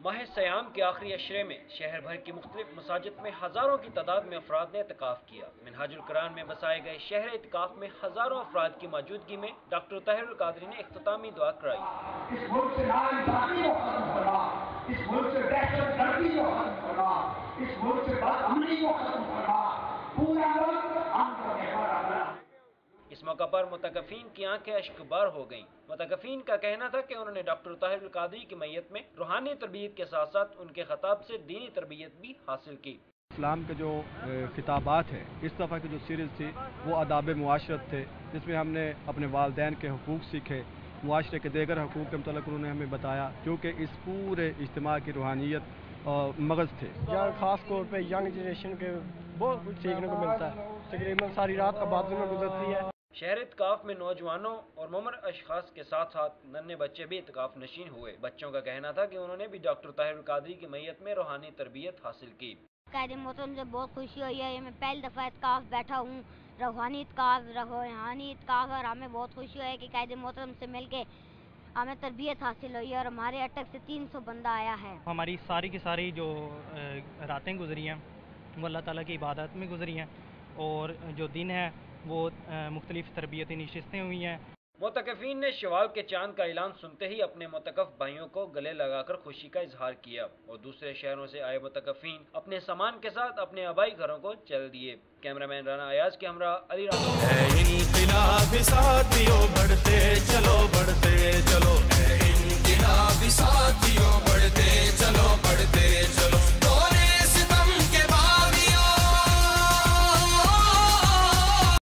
ماہ سیام کے آخری عشرے میں شہر بھر کی مختلف مساجد میں ہزاروں کی تعداد میں افراد نے اعتکاف کیا۔ منہاج القرآن میں بسائے گئے شہر اعتکاف میں ہزاروں افراد کی موجودگی میں ڈاکٹر طاہر القادری نے اختتامی دعا کرائی۔ اس ملک سے ناانصافی کو ختم کرنا، اس ملک سے دہشت گردی کو ختم کرنا، اس ملک سے بد امنی کو ختم کرنا، پورا ملک ہم کو دیکھا۔ اس موقع پر متکفین کی آنکھیں اشکبار ہو گئیں۔ متکفین کا کہنا تھا کہ انہوں نے ڈاکٹر طاہر القادری کی میت میں روحانی تربیت کے ساتھ ساتھ ان کے خطاب سے دینی تربیت بھی حاصل کی۔ اسلام کے جو خطابات ہیں، اس دفعہ کی جو سیریز تھی وہ آداب معاشرت تھے، جس میں ہم نے اپنے والدین کے حقوق سیکھے، معاشرے کے دیگر حقوق کے متعلق انہوں نے ہمیں بتایا، کیونکہ اس پورے اجتماع کی روحانیت اور مغز تھے۔ خاص طور پہ ینگ جنریشن کے بہت کچھ سیکھنے کو ملتا ہے۔ تقریباً ساری رات عبادت میں گزرتی ہے۔ شہر اعتکاف میں نوجوانوں اور ممر اشخاص کے ساتھ ساتھ ننھے بچے بھی اعتکاف نشین ہوئے۔ بچوں کا کہنا تھا کہ انہوں نے بھی ڈاکٹر طاہر القادری کی میت میں روحانی تربیت حاصل کی۔ قائد محترم سے بہت خوشی ہوئی ہے، میں پہلی دفعہ اعتکاف بیٹھا ہوں، روحانی اعتکاف، اور ہمیں بہت خوشی ہوئی ہے کہ قائد محترم سے مل کے ہمیں تربیت حاصل ہوئی ہے اور ہمارے اٹک سے 300 بندہ آیا ہے۔ ہماری ساری کی ساری جو راتیں گزری ہیں وہ اللہ تعالیٰ کی عبادت میں گزری ہیں، اور جو دن ہے وہ مختلف تربیتی نشستیں ہوئی ہیں۔ معتکفین نے شوال کے چاند کا اعلان سنتے ہی اپنے معتکف بھائیوں کو گلے لگا کر خوشی کا اظہار کیا، اور دوسرے شہروں سے آئے معتکفین اپنے سامان کے ساتھ اپنے آبائی گھروں کو چل دیے۔ کیمرہ مین رانا ایاز کے ہمراہ علی رانا۔